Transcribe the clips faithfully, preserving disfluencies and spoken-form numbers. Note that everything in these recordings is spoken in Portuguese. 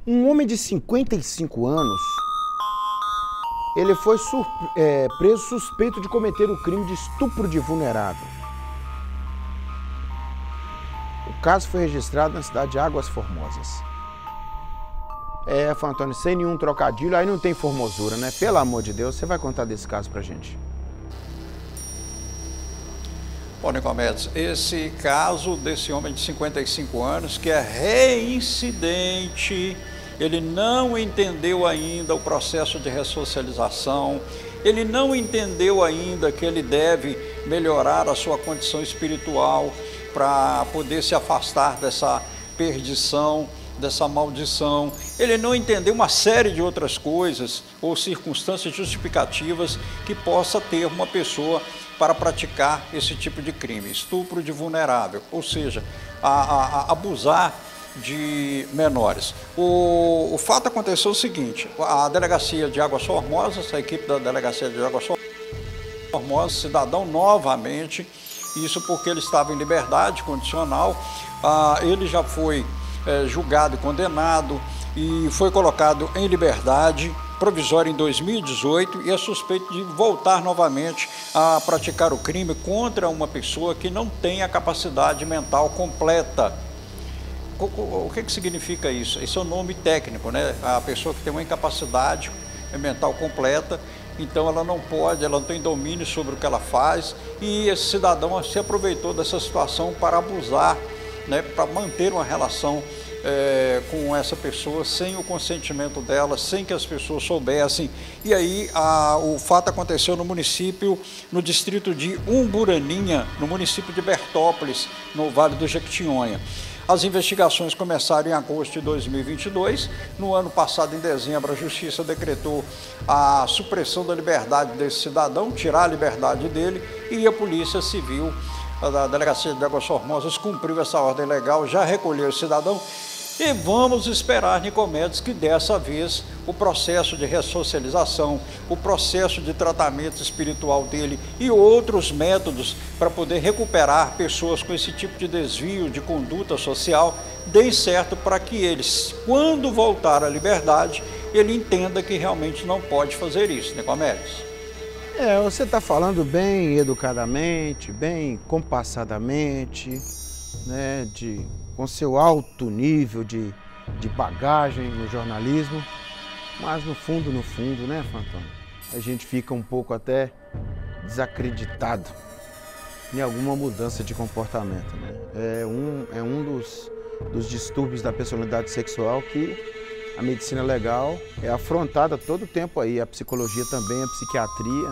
Um homem de cinquenta e cinco anos, ele foi é, preso suspeito de cometer o crime de estupro de vulnerável. O caso foi registrado na cidade de Águas Formosas. É, Fã Antônio, sem nenhum trocadilho, aí não tem formosura, né? Pelo amor de Deus, você vai contar desse caso pra gente. Bom, Nicomedes, esse caso desse homem de cinquenta e cinco anos, que é reincidente, ele não entendeu ainda o processo de ressocialização, ele não entendeu ainda que ele deve melhorar a sua condição espiritual para poder se afastar dessa perdição, dessa maldição. Ele não entendeu uma série de outras coisas ou circunstâncias justificativas que possa ter uma pessoa para praticar esse tipo de crime, estupro de vulnerável, ou seja, a, a, a abusar de menores. O, o fato aconteceu o seguinte: a delegacia de Águas Formosas, a equipe da delegacia de Águas Formosas, cidadão novamente, isso porque ele estava em liberdade condicional, ah, ele já foi é, julgado e condenado e foi colocado em liberdade provisória em dois mil e dezoito e é suspeito de voltar novamente a praticar o crime contra uma pessoa que não tem a capacidade mental completa. O que que significa isso? Esse é o nome técnico, né? A pessoa que tem uma incapacidade mental completa, então ela não pode, ela não tem domínio sobre o que ela faz, e esse cidadão se aproveitou dessa situação para abusar, né? Para manter uma relação É, com essa pessoa sem o consentimento dela, sem que as pessoas soubessem. E aí a, o fato aconteceu no município, no distrito de Umburaninha, no município de Bertópolis, no Vale do Jequitinhonha. As investigações começaram em agosto de dois mil e vinte e dois. No ano passado, em dezembro, a Justiça decretou a supressão da liberdade desse cidadão, tirar a liberdade dele, e a Polícia Civil da Delegacia de Águas Formosas cumpriu essa ordem legal, já recolheu o cidadão. E vamos esperar, Nicomedes, que dessa vez o processo de ressocialização, o processo de tratamento espiritual dele e outros métodos para poder recuperar pessoas com esse tipo de desvio de conduta social deem certo, para que eles, quando voltar à liberdade, ele entenda que realmente não pode fazer isso, Nicomedes. É, você está falando bem educadamente, bem compassadamente, né, de, com seu alto nível de, de bagagem no jornalismo, mas no fundo, no fundo, né, Fã Antônio, a gente fica um pouco até desacreditado em alguma mudança de comportamento, né? É um, é um dos, dos distúrbios da personalidade sexual que a medicina legal é afrontada todo o tempo aí, a psicologia também, a psiquiatria.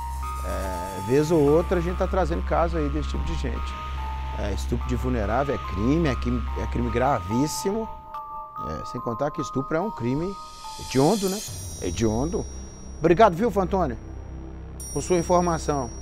É, vez ou outra a gente está trazendo caso aí desse tipo de gente. É, estupro de vulnerável é crime, é crime, é crime gravíssimo. É, sem contar que estupro é um crime hediondo, né? Hediondo. Obrigado, viu, Fã Antônio, por sua informação.